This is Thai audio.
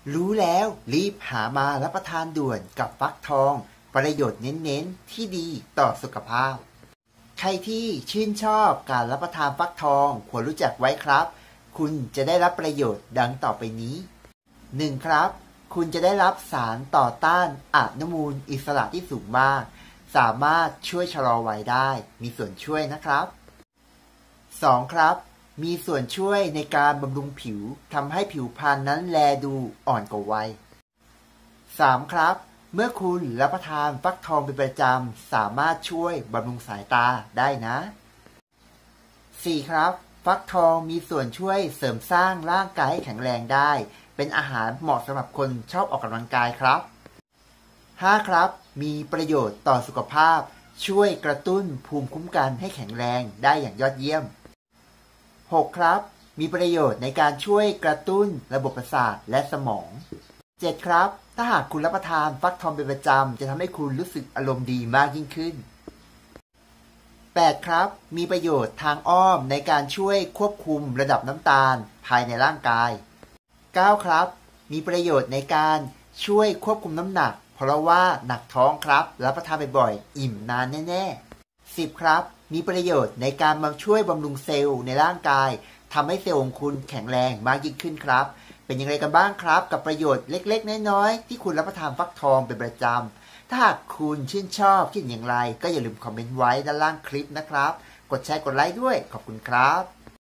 รู้แล้วรีบหามารับประทานด่วนกับฟักทองประโยชน์เน้นๆที่ดีต่อสุขภาพใครที่ชื่นชอบการรับประทานฟักทองควรรู้จักไว้ครับคุณจะได้รับประโยชน์ดังต่อไปนี้ 1. ครับคุณจะได้รับสารต่อต้านอนุมูลอิสระที่สูงมากสามารถช่วยชะลอวัยได้มีส่วนช่วยนะครับ 2. ครับมีส่วนช่วยในการบำรุงผิวทำให้ผิวพรรณนั้นแลดูอ่อนกว่าวัย 3. ครับเมื่อคุณรับประทานฟักทองเป็นประจำสามารถช่วยบำรุงสายตาได้นะ 4. ครับฟักทองมีส่วนช่วยเสริมสร้างร่างกายให้แข็งแรงได้เป็นอาหารเหมาะสำหรับคนชอบออกกำลังกายครับ 5. ครับมีประโยชน์ต่อสุขภาพช่วยกระตุ้นภูมิคุ้มกันให้แข็งแรงได้อย่างยอดเยี่ยม 6. ครับมีประโยชน์ในการช่วยกระตุ้นระบบประสาทและสมอง 7. ครับถ้าหากคุณรับประทานฟักทองเป็นประจำจะทำให้คุณรู้สึกอารมณ์ดีมากยิ่งขึ้น 8. ครับมีประโยชน์ทางอ้อมในการช่วยควบคุมระดับน้ำตาลภายในร่างกาย 9. ครับมีประโยชน์ในการช่วยควบคุมน้ำหนักเพราะว่าหนักท้องครับรับประทานบ่อยๆอิ่มนานแน่ๆ 10. ครับมีประโยชน์ในการมาช่วยบำรุงเซลล์ในร่างกายทำให้เซลล์ของคุณแข็งแรงมากยิ่งขึ้นครับเป็นอย่างไรกันบ้างครับกับประโยชน์เล็กๆน้อยๆที่คุณรับประทานฟักทองเป็นประจำถ้าหากคุณชื่นชอบคิดอย่างไรก็อย่าลืมคอมเมนต์ไว้ด้านล่างคลิปนะครับกดแชร์กดไลค์ด้วยขอบคุณครับ